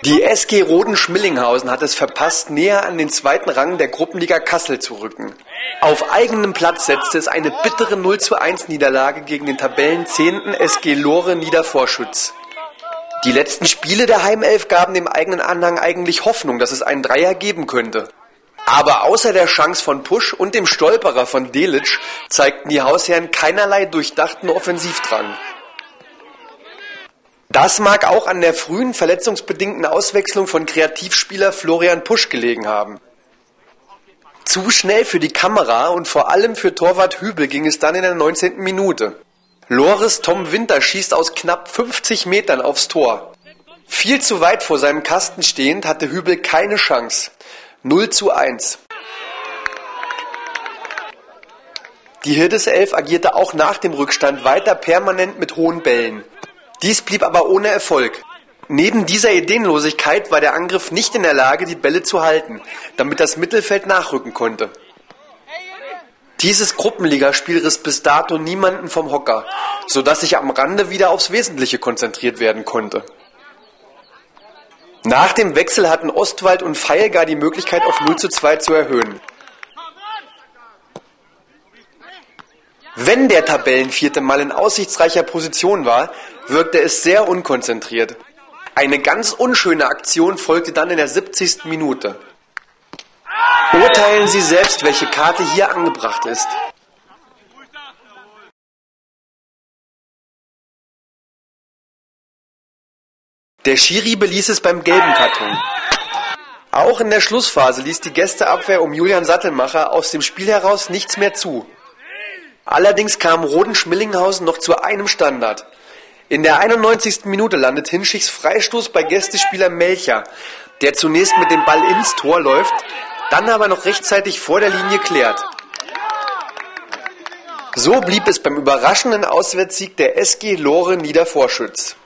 Die SG Roden-Schmillinghausen hat es verpasst, näher an den zweiten Rang der Gruppenliga Kassel zu rücken. Auf eigenem Platz setzte es eine bittere 0:1 Niederlage gegen den Tabellenzehnten SG Lore Niedervorschütz. Die letzten Spiele der Heimelf gaben dem eigenen Anhang eigentlich Hoffnung, dass es einen Dreier geben könnte. Aber außer der Chance von Pusch und dem Stolperer von Delitzsch zeigten die Hausherren keinerlei durchdachten Offensivdrang. Das mag auch an der frühen verletzungsbedingten Auswechslung von Kreativspieler Florian Pusch gelegen haben. Zu schnell für die Kamera und vor allem für Torwart Hübel ging es dann in der 19. Minute. Lores Tom Winter schießt aus knapp 50 Metern aufs Tor. Viel zu weit vor seinem Kasten stehend hatte Hübel keine Chance. 0:1. Die Hirdeself agierte auch nach dem Rückstand weiter permanent mit hohen Bällen. Dies blieb aber ohne Erfolg. Neben dieser Ideenlosigkeit war der Angriff nicht in der Lage, die Bälle zu halten, damit das Mittelfeld nachrücken konnte. Dieses Gruppenligaspiel riss bis dato niemanden vom Hocker, sodass sich am Rande wieder aufs Wesentliche konzentriert werden konnte. Nach dem Wechsel hatten Ostwald und Pfeil gar die Möglichkeit, auf 0:2 zu erhöhen. Wenn der Tabellenvierte mal in aussichtsreicher Position war, wirkte es sehr unkonzentriert. Eine ganz unschöne Aktion folgte dann in der 70. Minute. Urteilen Sie selbst, welche Karte hier angebracht ist. Der Schiri beließ es beim gelben Karton. Auch in der Schlussphase ließ die Gästeabwehr um Julian Sattelmacher aus dem Spiel heraus nichts mehr zu. Allerdings kam Roden-Schmillinghausen noch zu einem Standard. In der 91. Minute landet Hinschichs Freistoß bei Gästespieler Melcher, der zunächst mit dem Ball ins Tor läuft, dann aber noch rechtzeitig vor der Linie klärt. So blieb es beim überraschenden Auswärtssieg der SG Lore Niedervorschütz.